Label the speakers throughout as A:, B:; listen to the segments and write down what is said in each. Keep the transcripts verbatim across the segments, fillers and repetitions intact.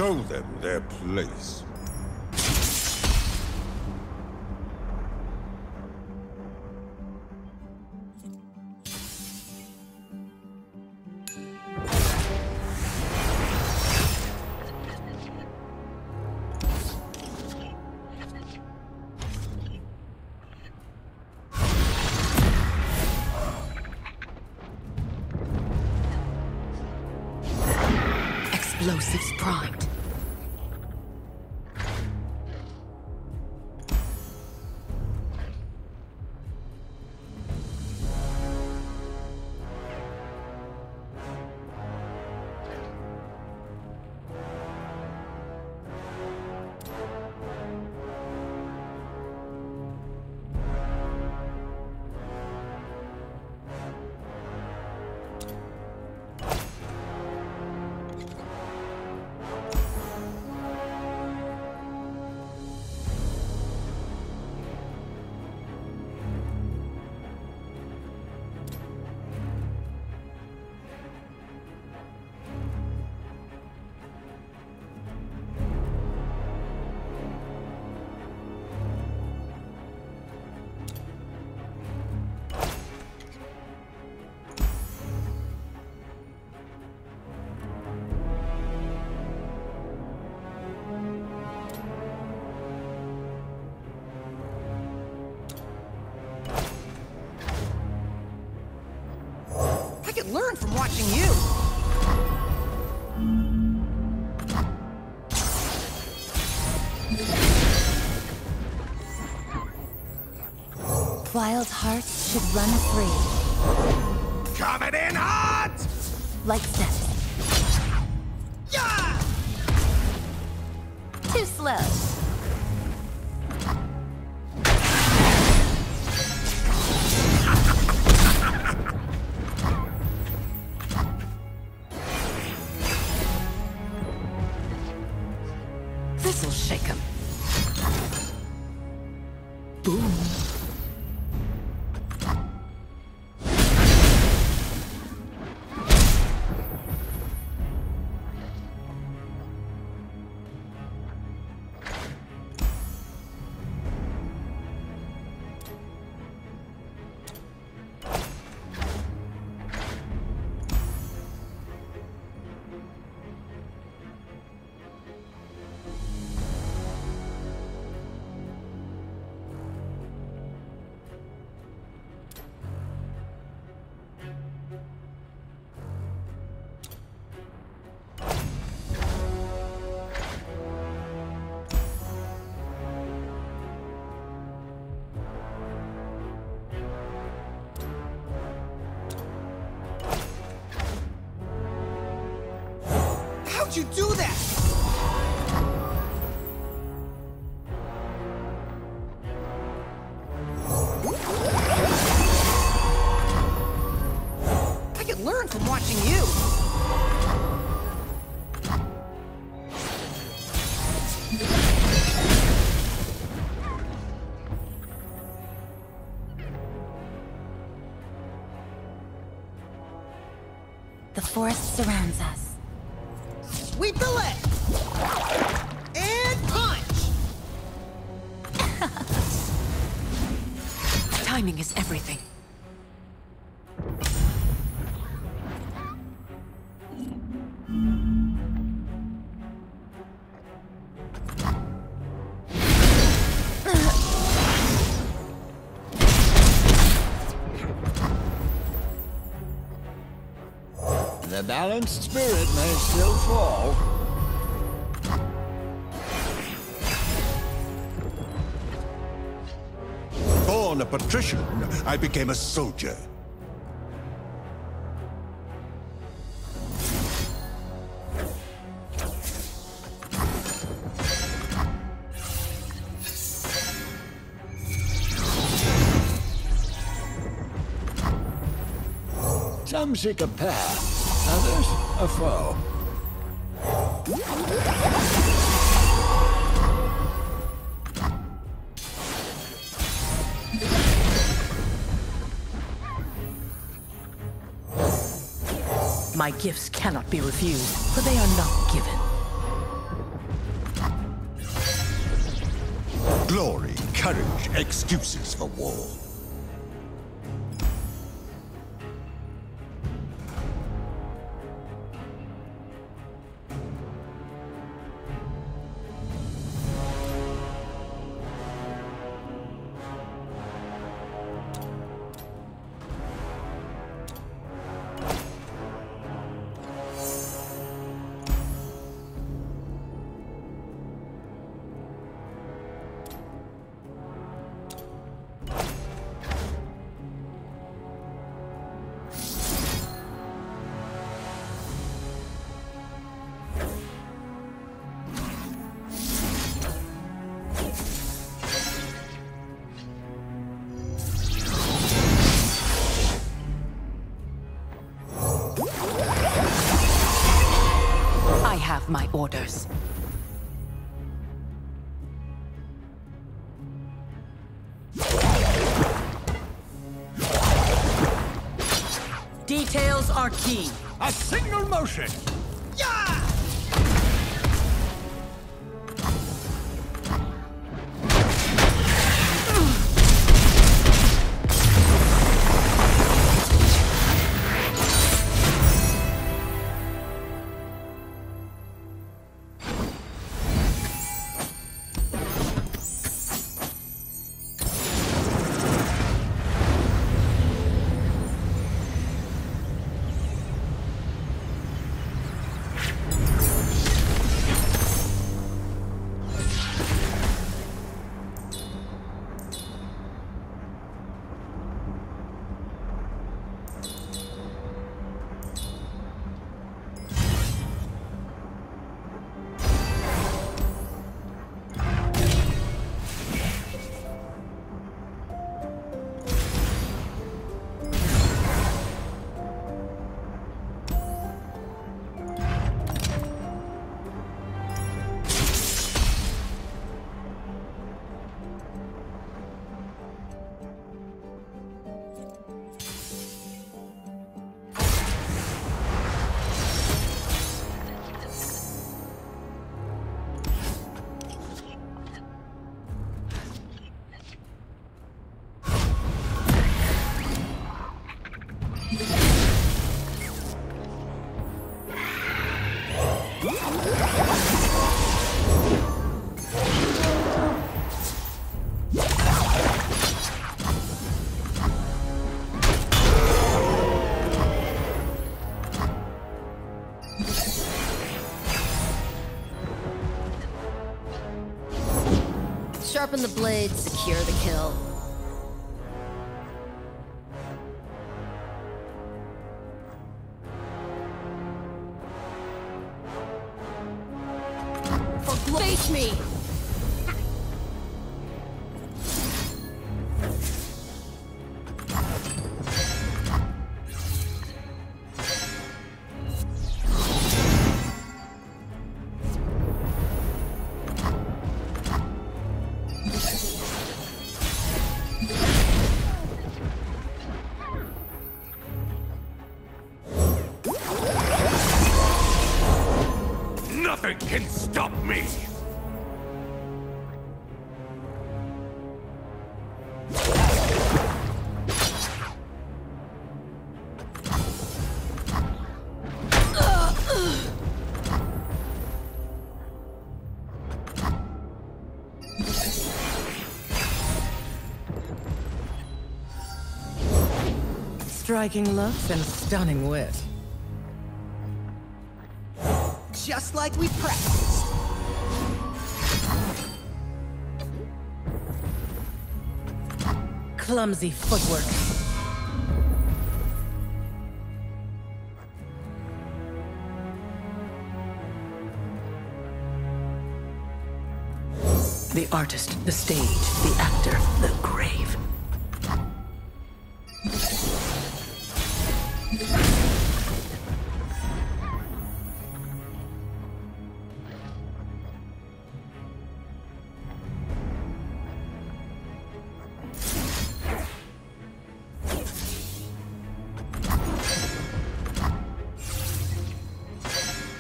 A: Show them their place.
B: Explosives primed.
C: I could learn from watching you.
D: Wild hearts should run free.
A: Coming in hot!
D: Like steps.
C: Yeah!
D: Too slow.
B: This'll shake him. Boom.
C: How'd you do that? I could learn from watching you.
D: The forest surrounds us.
C: Sweep the leg! And punch!
B: Timing is everything.
E: The balanced spirit may still fall.
A: Born a patrician, I became a soldier.
E: Some seek a path, others a foe.
B: My gifts cannot be refused, for they are not given.
A: Glory, courage, excuses for war.
B: I have my orders.
F: Details are key.
E: A single motion!
C: Yeah!
D: Sharpen the blade, secure the kill. For face me!
E: Nothing can stop me!
F: Striking looks and stunning wit.
C: Just like we practiced.
F: Clumsy footwork. The artist, the stage, the actor, the grave.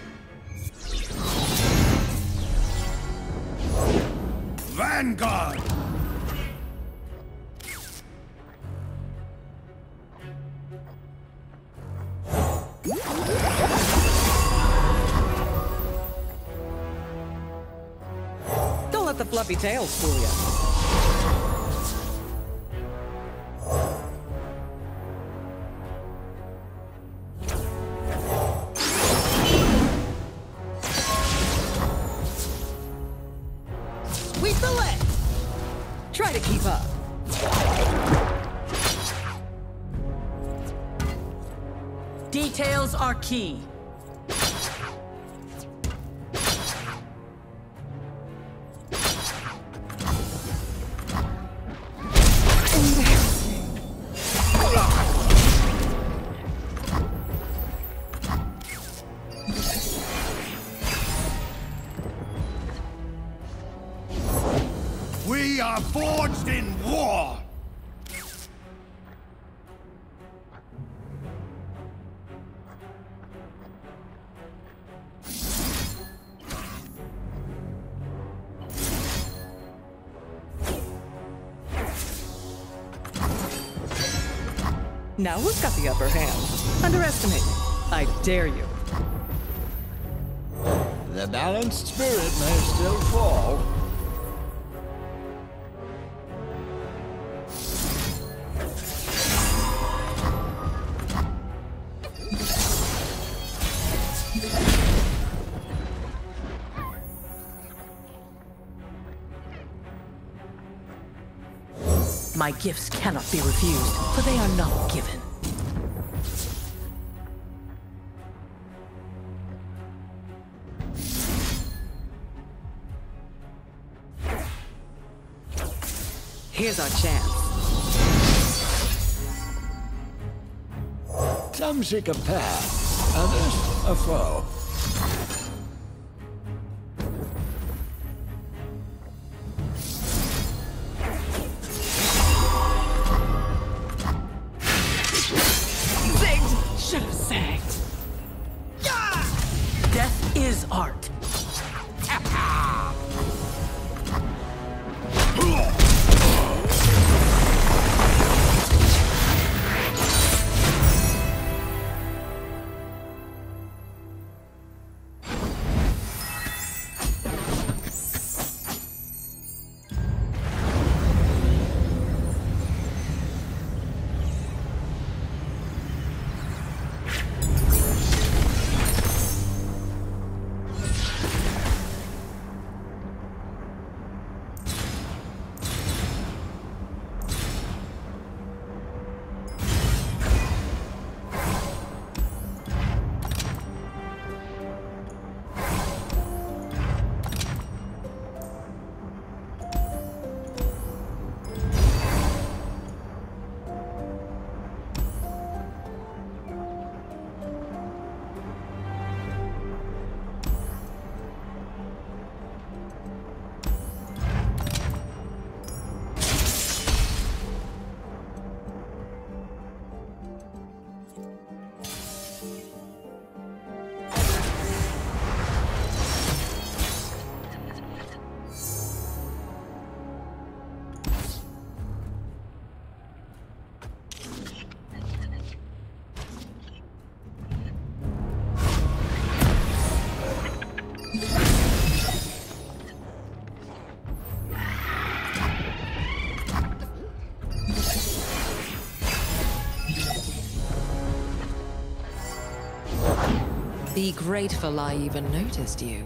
A: Vanguard!
F: fluffy tails fool ya.
C: Sweep the leg!
F: Try to keep up. Details are key.
A: We are forged in war!
F: Now who's got the upper hand? Underestimate me. I dare you.
E: The balanced spirit may still fall.
F: My gifts cannot be refused, for they are not given. Here's our chance.
E: Some seek a path, others a foe.
F: Should have sang. Death is art.
B: Be grateful I even noticed you.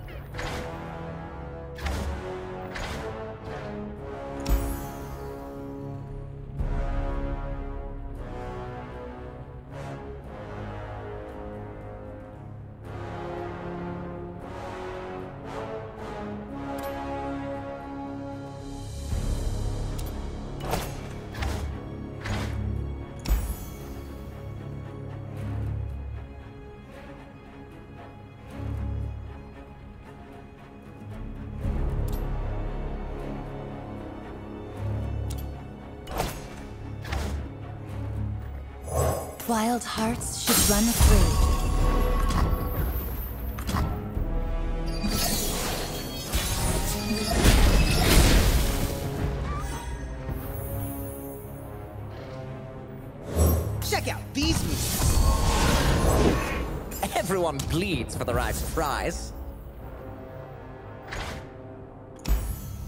D: Wild hearts should run free.
C: Check out these moves.
G: Everyone bleeds for the right price.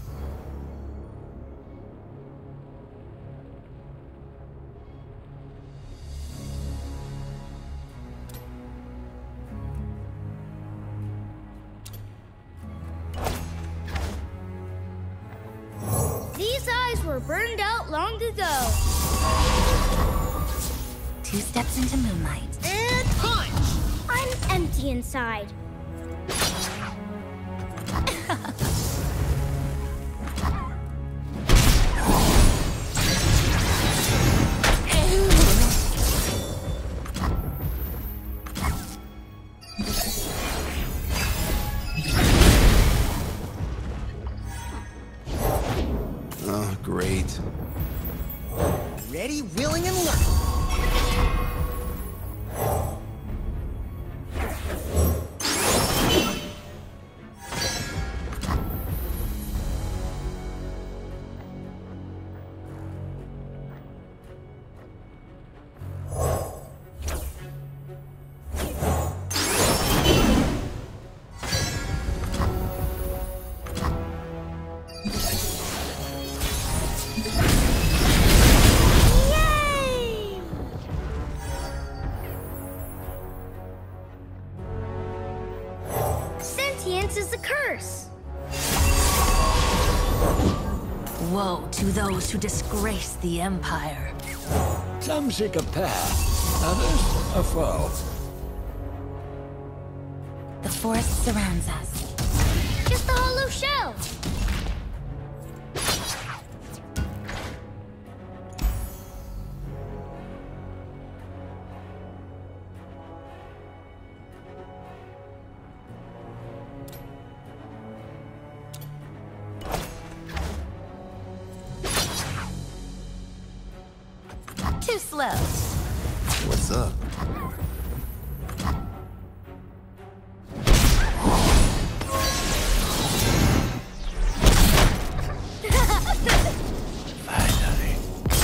G: These eyes were burned out long ago.
D: Two steps into moonlight.
C: And punch!
G: I'm empty inside.
A: Oh, great.
C: Ready, willing, and learning.
G: Yay! Sentience is a curse.
D: Woe to those who disgrace the Empire.
E: Some seek a path, others a foe.
D: The forest surrounds us.
G: Just a hollow shell.
D: Too slow.
A: What's up? Finally.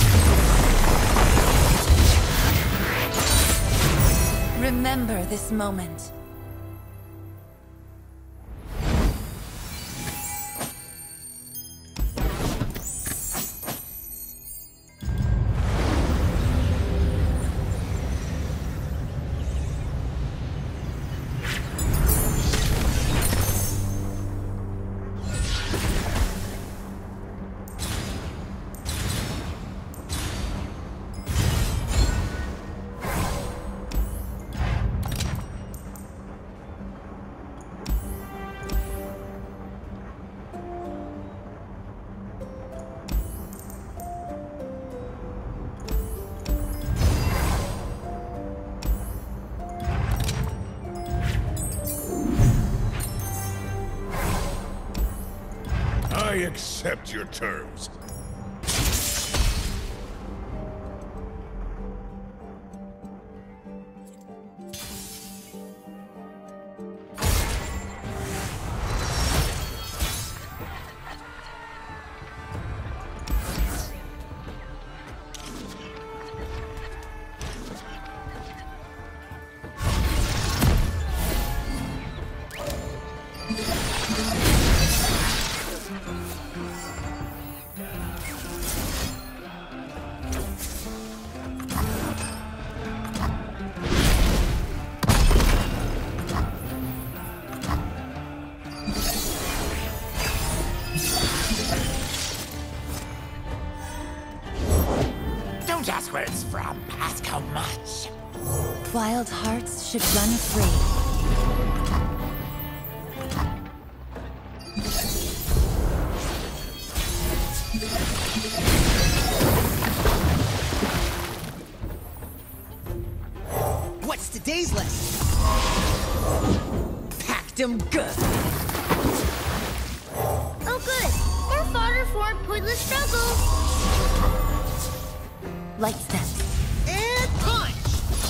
D: Remember this moment.
A: I accept your terms.
H: Don't ask where it's from, ask how much.
D: Wild hearts should run free.
C: What's today's lesson? Packed 'em good.
G: Oh good, more fodder for a pointless struggle.
D: Light steps.
C: And punch!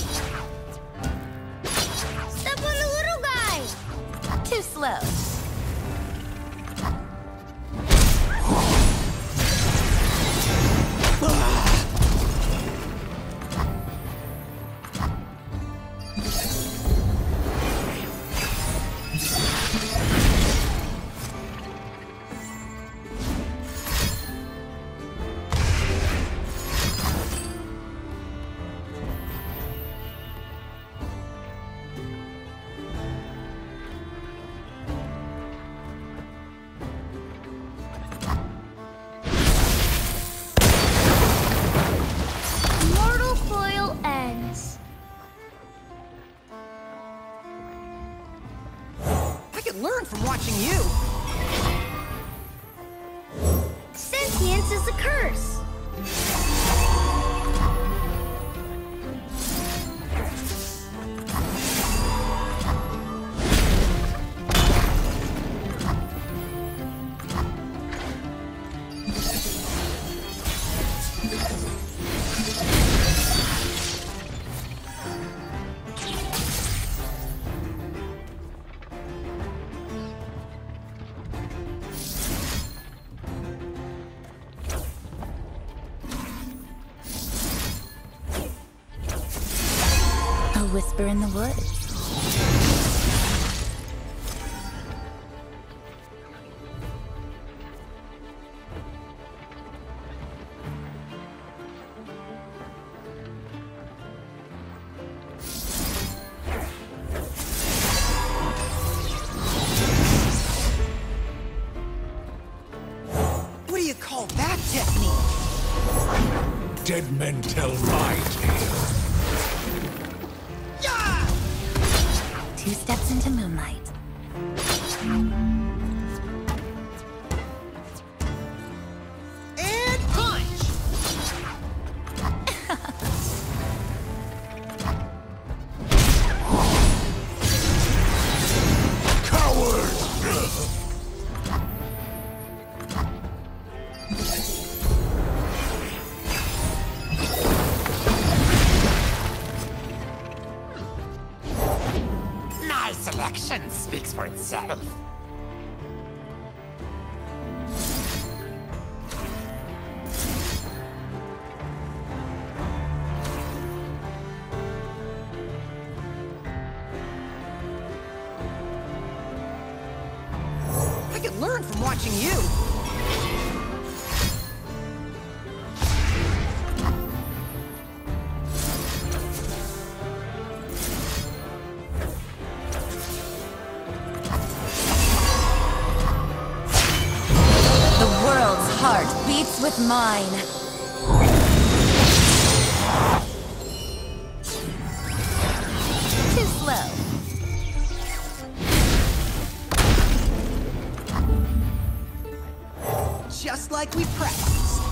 G: Step on the little guy.
D: Too slow.
C: watching you.
G: Sentience is a curse.
D: A whisper in the woods.
C: What do you call that technique?
A: Dead men tell my tale.
C: Yeah!
D: Two steps into moonlight.
C: And punch!
A: Coward!
H: My selection speaks for itself.
C: I could learn from watching you.
D: The world's heart beats with mine. Too slow.
C: Just like we practiced.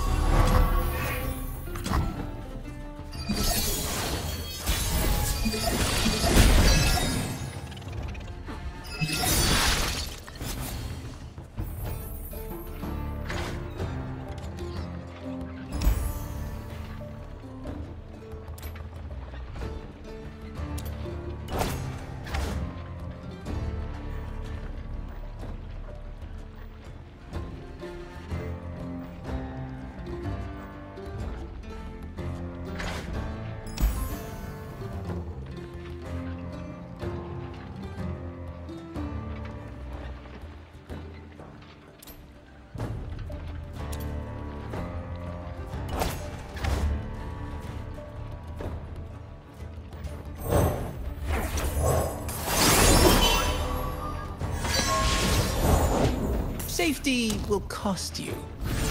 I: Safety will cost you.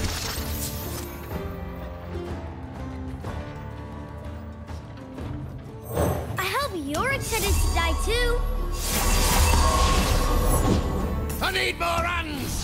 G: I hope you're excited to die too.
H: I need more runs!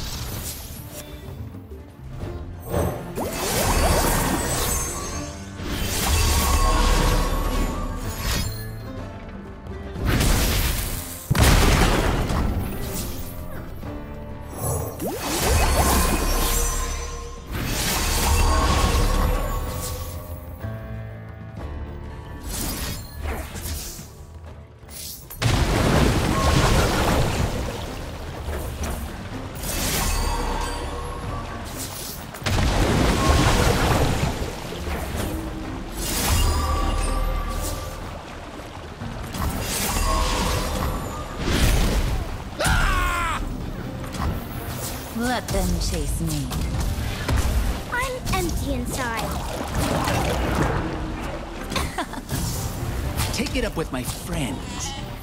D: Let them chase me.
G: I'm empty inside.
I: Take it up with my friends.